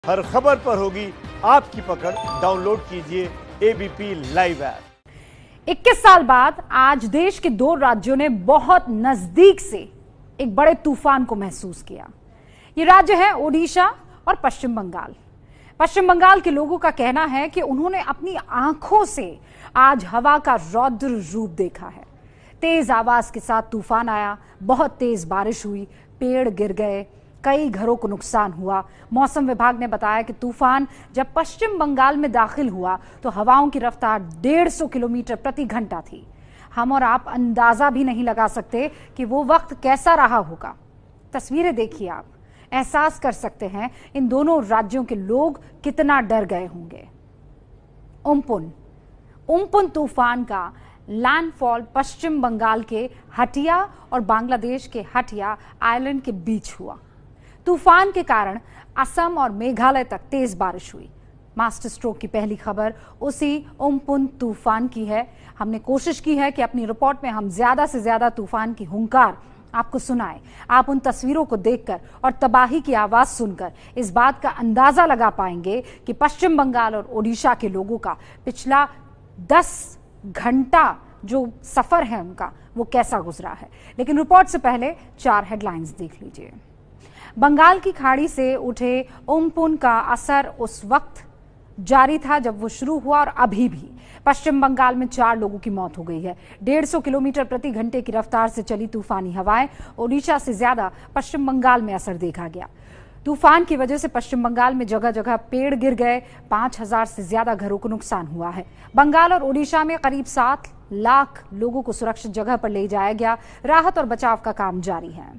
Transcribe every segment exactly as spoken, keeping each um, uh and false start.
हर खबर पर होगी आपकी पकड़। डाउनलोड कीजिए एबीपी लाइव ऐप। इक्कीस साल बाद आज देश के दो राज्यों ने बहुत नजदीक से एक बड़े तूफान को महसूस किया। ये राज्य है ओडिशा और पश्चिम बंगाल। पश्चिम बंगाल के लोगों का कहना है कि उन्होंने अपनी आंखों से आज हवा का रौद्र रूप देखा है। तेज आवाज के साथ तूफान आया, बहुत तेज बारिश हुई, पेड़ गिर गए, कई घरों को नुकसान हुआ। मौसम विभाग ने बताया कि तूफान जब पश्चिम बंगाल में दाखिल हुआ तो हवाओं की रफ्तार डेढ़ सौ किलोमीटर प्रति घंटा थी। हम और आप अंदाजा भी नहीं लगा सकते कि वो वक्त कैसा रहा होगा। तस्वीरें देखिए, आप एहसास कर सकते हैं इन दोनों राज्यों के लोग कितना डर गए होंगे। उम्पुन उम्पुन तूफान का लैंडफॉल पश्चिम बंगाल के हटिया और बांग्लादेश के हटिया आइलैंड के बीच हुआ। तूफान के कारण असम और मेघालय तक तेज बारिश हुई। मास्टर स्ट्रोक की पहली खबर उसी उम्पुन तूफान की है। हमने कोशिश की है कि अपनी रिपोर्ट में हम ज्यादा से ज्यादा तूफान की हुंकार आपको सुनाएं। आप उन तस्वीरों को देखकर और तबाही की आवाज सुनकर इस बात का अंदाजा लगा पाएंगे कि पश्चिम बंगाल और ओडिशा के लोगों का पिछला दस घंटा जो सफर है उनका वो कैसा गुजरा है। लेकिन रिपोर्ट से पहले चार हेडलाइंस देख लीजिए। बंगाल की खाड़ी से उठे उम्पुन का असर उस वक्त जारी था जब वो शुरू हुआ और अभी भी पश्चिम बंगाल में चार लोगों की मौत हो गई है। डेढ़ सौ किलोमीटर प्रति घंटे की रफ्तार से चली तूफानी हवाएं ओडिशा से ज्यादा पश्चिम बंगाल में असर देखा गया। तूफान की वजह से पश्चिम बंगाल में जगह जगह पेड़ गिर गए, पांच हजार से ज्यादा घरों को नुकसान हुआ है। बंगाल और ओडिशा में करीब सात लाख लोगों को सुरक्षित जगह पर ले जाया गया। राहत और बचाव का काम जारी है।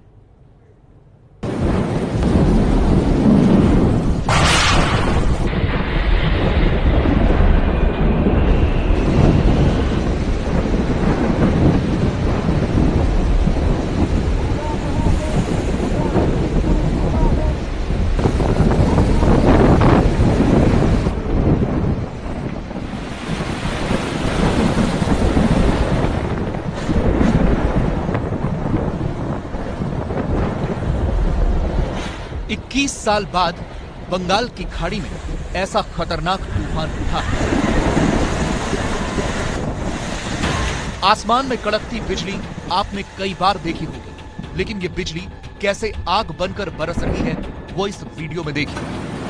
इक्कीस साल बाद बंगाल की खाड़ी में ऐसा खतरनाक तूफान उठा। आसमान में कड़कती बिजली आपने कई बार देखी होगी, लेकिन ये बिजली कैसे आग बनकर बरस रही है वो इस वीडियो में देखिए।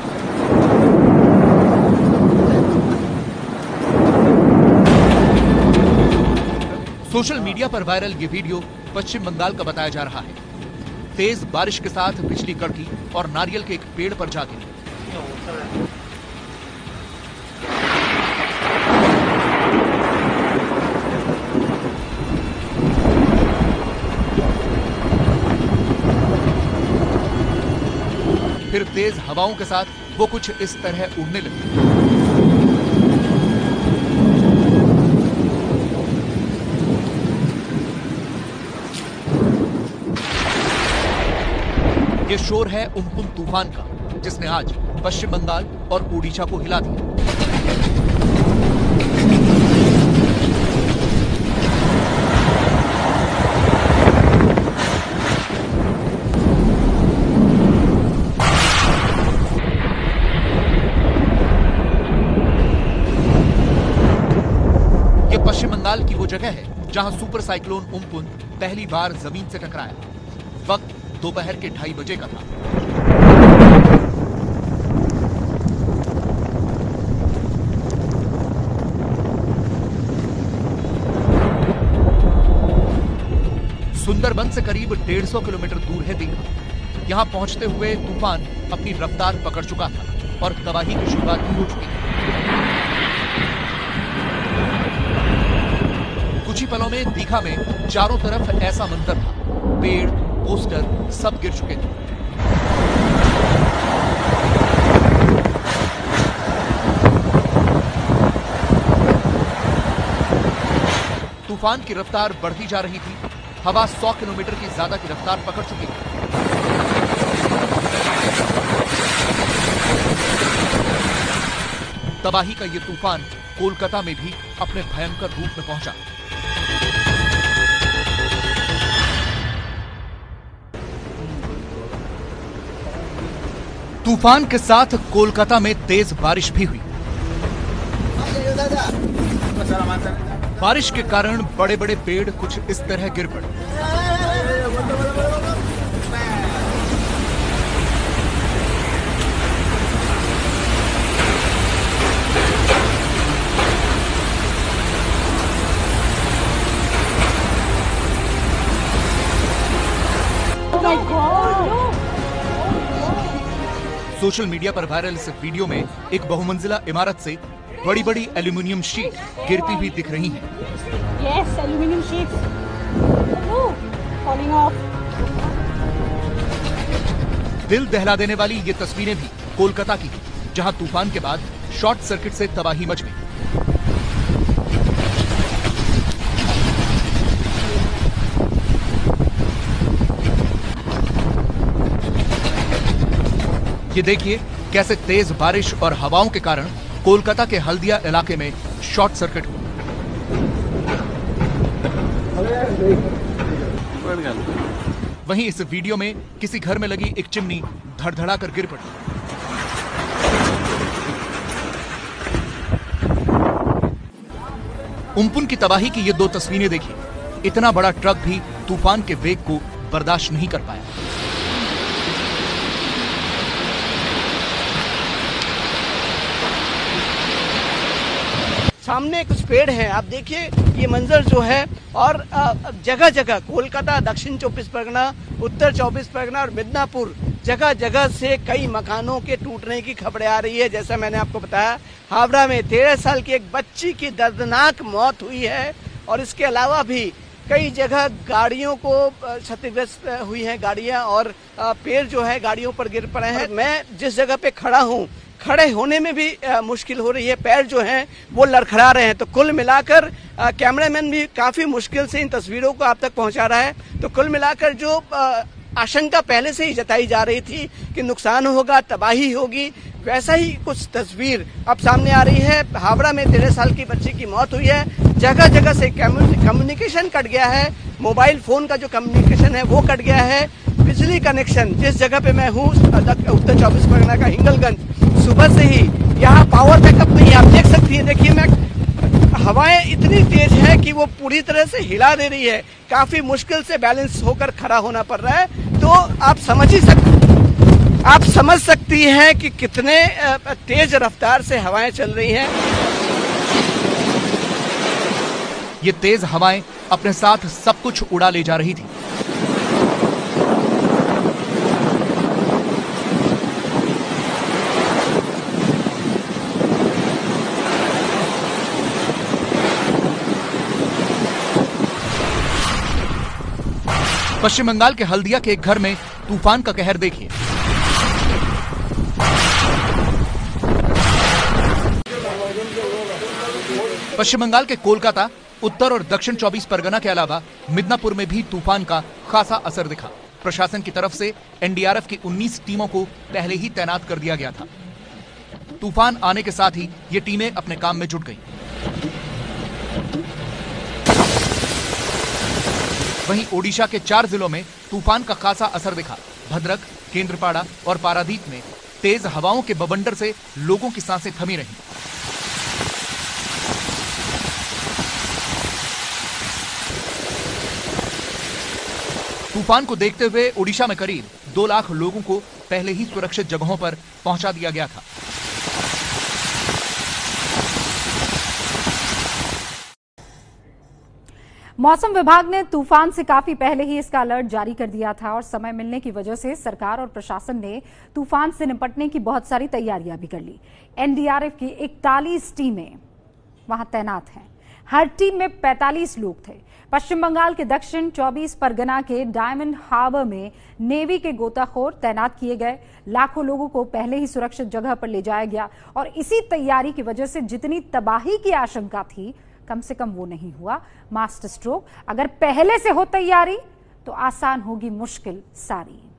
सोशल मीडिया पर वायरल ये वीडियो पश्चिम बंगाल का बताया जा रहा है। तेज बारिश के साथ बिजली कड़की और नारियल के एक पेड़ पर जा गिरी। फिर तेज हवाओं के साथ वो कुछ इस तरह उड़ने लगी। ये शोर है उम्पुन तूफान का, जिसने आज पश्चिम बंगाल और ओडिशा को हिला दिया। ये पश्चिम बंगाल की वो जगह है जहां सुपर साइक्लोन उम्पुन पहली बार जमीन से टकराया। वक्त दोपहर के ढाई बजे का था। सुंदरबन से करीब डेढ़ सौ किलोमीटर दूर है दीघा। यहां पहुंचते हुए तूफान अपनी रफ्तार पकड़ चुका था और तबाही की शुरुआत भी हो चुकी थी। कुछ ही पलों में दीघा में चारों तरफ ऐसा मंजर था, पेड़ पोस्टर सब गिर चुके थे। तूफान की रफ्तार बढ़ती जा रही थी। हवा सौ किलोमीटर की ज्यादा की रफ्तार पकड़ चुकी थी। तबाही का यह तूफान कोलकाता में भी अपने भयंकर रूप में पहुंचा। तूफान के साथ कोलकाता में तेज बारिश भी हुई। बारिश के कारण बड़े बड़े पेड़ कुछ इस तरह गिर पड़े। सोशल मीडिया पर वायरल इस वीडियो में एक बहुमंजिला इमारत से बड़ी बड़ी एल्यूमिनियम शीट गिरती हुई दिख रही हैं। Yes, aluminum sheets. Oh, falling off. दिल दहला देने वाली ये तस्वीरें भी कोलकाता की, जहां तूफान के बाद शॉर्ट सर्किट से तबाही मच गई। ये देखिए कैसे तेज बारिश और हवाओं के कारण कोलकाता के हल्दिया इलाके में शॉर्ट सर्किट हुआ। वहीं इस वीडियो में किसी घर में लगी एक चिमनी धड़धड़ा कर गिर पड़ी। उम्पुन की तबाही की ये दो तस्वीरें देखिए। इतना बड़ा ट्रक भी तूफान के वेग को बर्दाश्त नहीं कर पाया। सामने कुछ पेड़ हैं, आप देखिए ये मंजर जो है। और जगह जगह कोलकाता, दक्षिण चौबीस परगना, उत्तर चौबीस परगना और मिदनापुर, जगह जगह से कई मकानों के टूटने की खबरें आ रही है। जैसा मैंने आपको बताया, हावड़ा में तेरह साल की एक बच्ची की दर्दनाक मौत हुई है। और इसके अलावा भी कई जगह गाड़ियों को क्षतिग्रस्त हुई हैं गाड़ियां, और पेड़ जो है गाड़ियों पर गिर पड़े हैं। मैं जिस जगह पे खड़ा हूँ, खड़े होने में भी आ, मुश्किल हो रही है, पैर जो हैं वो लड़खड़ा रहे हैं। तो कुल मिलाकर कैमरामैन भी काफी मुश्किल से इन तस्वीरों को आप तक पहुंचा रहा है। तो कुल मिलाकर जो आ, आशंका पहले से ही जताई जा रही थी कि नुकसान होगा, तबाही होगी, वैसा ही कुछ तस्वीर अब सामने आ रही है। हावड़ा में तेरह साल की बच्ची की मौत हुई है। जगह जगह से कम्युनिकेशन कट गया है, मोबाइल फोन का जो कम्युनिकेशन है वो कट गया है। बिजली कनेक्शन, जिस जगह पे मैं हूँ उत्तर चौबीस परगना का हिंगलगंज, सुबह से ही यहाँ पावर बैकअप नहीं है। आप देख सकती हैं, देखिए मैं, हवाएं इतनी तेज है कि वो पूरी तरह से हिला दे रही है। काफी मुश्किल से बैलेंस होकर खड़ा होना पड़ रहा है। तो आप समझ ही सकते आप समझ सकती हैं कि कितने तेज रफ्तार से हवाएं चल रही हैं। ये तेज हवाएं अपने साथ सब कुछ उड़ा ले जा रही थी। पश्चिम बंगाल के हल्दिया के एक घर में तूफान का कहर देखिए। पश्चिम बंगाल के कोलकाता, उत्तर और दक्षिण चौबीस परगना के अलावा मिदनापुर में भी तूफान का खासा असर दिखा। प्रशासन की तरफ से एनडीआरएफ की उन्नीस टीमों को पहले ही तैनात कर दिया गया था। तूफान आने के साथ ही ये टीमें अपने काम में जुट गईं। वहीं ओडिशा के चार जिलों में तूफान का खासा असर दिखा। भद्रक, केंद्रपाड़ा और पारादीप में तेज हवाओं के बवंडर से लोगों की सांसें थमी रहीं। तूफान को देखते हुए ओडिशा में करीब दो लाख लोगों को पहले ही सुरक्षित जगहों पर पहुंचा दिया गया था। मौसम विभाग ने तूफान से काफी पहले ही इसका अलर्ट जारी कर दिया था और समय मिलने की वजह से सरकार और प्रशासन ने तूफान से निपटने की बहुत सारी तैयारियां भी कर ली। एनडीआरएफ की इकतालीस टीमें वहां तैनात हैं। हर टीम में पैंतालीस लोग थे। पश्चिम बंगाल के दक्षिण चौबीस परगना के डायमंड हार्बर में नेवी के गोताखोर तैनात किए गए। लाखों लोगों को पहले ही सुरक्षित जगह पर ले जाया गया और इसी तैयारी की वजह से जितनी तबाही की आशंका थी, कम से कम वो नहीं हुआ। मास्टर स्ट्रोक, अगर पहले से हो तैयारी तो आसान होगी मुश्किल सारी।